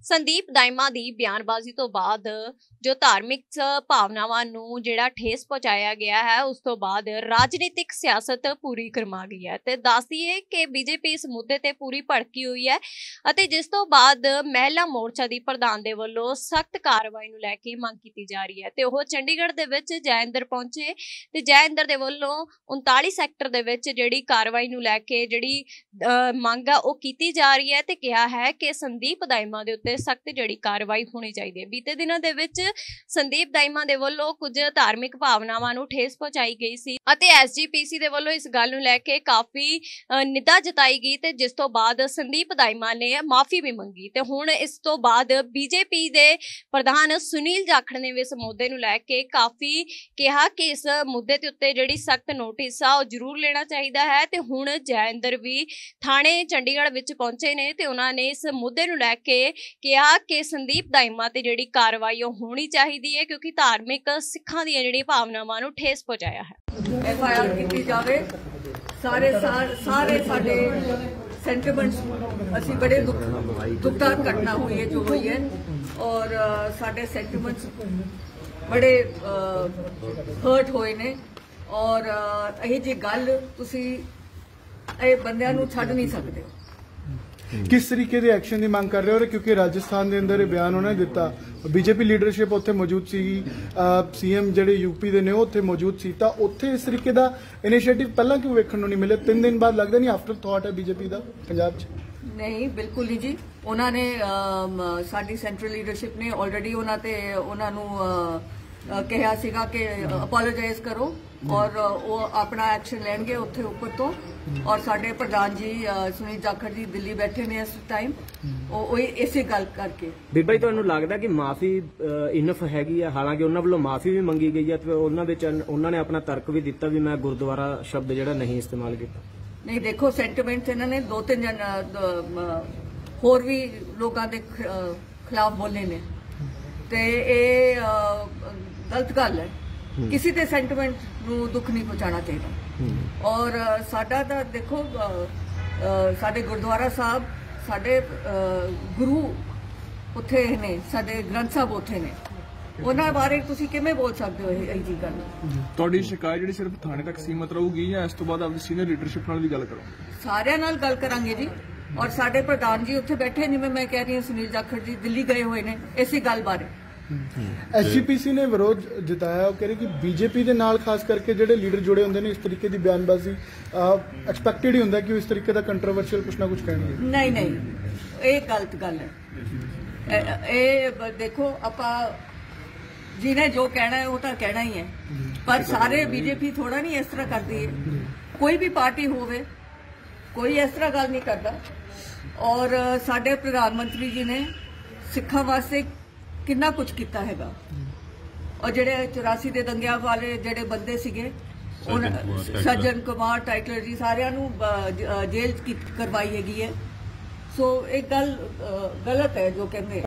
ਸੰਦੀਪ ਦਾਇਮਾ ਦੀ ਬਿਆਨਬਾਜ਼ੀ ਤੋਂ ਬਾਅਦ ਜੋ ਧਾਰਮਿਕ ਭਾਵਨਾਵਾਂ ਨੂੰ ਜਿਹੜਾ ਠੇਸ ਪਹੁੰਚਾਇਆ ਗਿਆ ਹੈ ਉਸ ਤੋਂ ਬਾਅਦ ਰਾਜਨੀਤਿਕ ਸਿਆਸਤ ਪੂਰੀ ਗਰਮਾ ਗਈ ਹੈ ਤੇ ਦੱਸਦੀ ਹੈ ਕਿ ਬੀਜੇਪੀ ਇਸ ਮੁੱਦੇ ਤੇ ਪੂਰੀ ਭੜਕੀ ਹੋਈ ਹੈ ਅਤੇ ਜਿਸ ਤੋਂ ਬਾਅਦ ਮਹਿਲਾ ਮੋਰਚਾ ਦੀ ਪ੍ਰਧਾਨ ਦੇ ਵੱਲੋਂ ਸਖਤ ਕਾਰਵਾਈ ਨੂੰ ਲੈ ਕੇ ਮੰਗ ਕੀਤੀ ਜਾ ਰਹੀ ਹੈ ਤੇ ਉਹ ਚੰਡੀਗੜ੍ਹ ਦੇ ਵਿੱਚ ਜੈਇੰਦਰ ਪਹੁੰਚੇ ਤੇ ਜੈਇੰਦਰ ਦੇ ਵੱਲੋਂ 39 ਸੈਕਟਰ ਦੇ ਵਿੱਚ ਜਿਹੜੀ ਕਾਰਵਾਈ ਨੂੰ ਲੈ ਕੇ ਜਿਹੜੀ ਮੰਗ ਆ ਉਹ ਕੀਤੀ ਜਾ ਰਹੀ ਹੈ ਤੇ ਕਿਹਾ ਹੈ ਕਿ ਸੰਦੀਪ ਦਾਇਮਾ ਦੇ ਉੱਤੇ सख्त जिहड़ी कार्रवाई होनी चाहिए। बीते दिनों दे विच संदीप दाइमा दे वल्लों कुछ धार्मिक भावनावां नूं ठेस पहुंचाई गई सी अते SGPC दे वल्लों इस गल नूं लैके काफी निंदा जताई गई ते जिस तों बाद संदीप दाइमा ने माफी भी मंगी ते हुण इस तों बाद BJP दे प्रधान सुनील जाखड़ ने भी इस मुद्दे नूं लैके काफी कहा कि इस मुद्दे ते उत्ते जिहड़ी सख्त नोटिस आ ओह जरूर लेना चाहिए है ते हुण जैइंदर भी थाणे चंडीगढ़ विच पहुंचे ने ते उन्हां ने इस मुद्दे नूं लैके कहा कि संदीप दाइमा ते जिहड़ी कार्रवाई होनी चाहिए है क्योंकि धार्मिक सिखां दी जिहड़ी भावनावां नूं ठेस पहुंचाया है। FIR कीती जावे। सारे साडे सेंटिमेंट्स असीं बड़े दुखदायक घटना हुई है जो हुई है और साडे सेंटिमेंट्स बड़े हर्ट होए ने और यही जी गल तुसीं ये बंदियां नूं छड्ड नहीं सकदे। किस तरीके के एक्शन की मांग कर रहे हो क्योंकि राजस्थान के अंदर बयान उन्होंने दिता बीजेपी लीडरशिप उत्थे मौजूद सी CM जिहड़े यूपी के ने उत्थे मौजूद सी तां उत्थे इस तरीके का इनिशिएटिव पहला क्यों वेखण नूं नहीं मिले 3 दिन बाद लगता नहीं आफ्टर थॉट है बीजेपी का पंजाब च नहीं बिल्कुल नहीं जी उन्होंने साडी सेंट्रल लीडरशिप ने ऑलरेडी उन्होंने कहा सीगा कि अपॉलोजाइज करो और वो अपना एक्शन लेंगे उत्थे ऊपर तो और साडे प्रधान जी सुनील जाखड़ जी दिल्ली बैठे ने इस टाइम इसे गल करके बीबा जी तुहानूं लगदा कि माफी इनफ हैगी है हालांकि उन्हां वल्लों माफी भी मंगी गई है तो उन्होंने अपना तर्क भी दिता भी मैं गुरुद्वारा शब्द जिहड़ा नहीं इस्तेमाल किया। नहीं देखो सेंटिमेंट्स इन्होंने 2-3 जन होर भी लोगों के खिलाफ बोले ने ते गलत गल है किसी के सेंटिमेंट नूं दुख नहीं पहुंचाना चाहिए और साडा तां देखो साडे गुरुद्वारा साहब साडे गुरु उत्थे ने साडे ग्रंथ साहब उत्थे ने उन्हां बारे तुसीं किवें बोल सकदे हो इह जी गल। तुहाडी शिकायत जिहड़ी सिर्फ थाणे तक सीमित रहूगी या इस तों बाद आपदी सीनियर लीडरशिप नाल भी गल करो? सारियां नाल गल करांगे जी और साडे प्रधान जी उत्थे बैठे जिवें मैं कह रही हूं सुनील जाखड़ जी दिल्ली गए हुए ने इसी गल बारे। SGPC ने विरोध जताया कह रही कि बीजेपी के नाल खास करके जिहड़े लीडर जुड़े होंदे ने इस तरीके की बयानबाजी एक्सपैक्टेड ही होंदा कि इस तरीके का कंट्रोवर्शियल कुछ ना कुछ कहणगे। नहीं ये गलत गल है। ये देखो आपां जिन्हें जो कहना है वो तो कहना ही है पर सारे बीजेपी थोड़ा नहीं इस तरह करती है कोई भी पार्टी होवे कोई इस तरह गल नहीं करता और साडे प्रधानमंत्री जी ने सिखां वास्ते कितना कुछ किया हैगा और जेडे 84 के दंगिया वाले जेडे बंदे सीगे सज्जन कुमार टाइटलर जी सारियां नूं जेल करवाई हैगी है सो एक गल गलत है जो कहते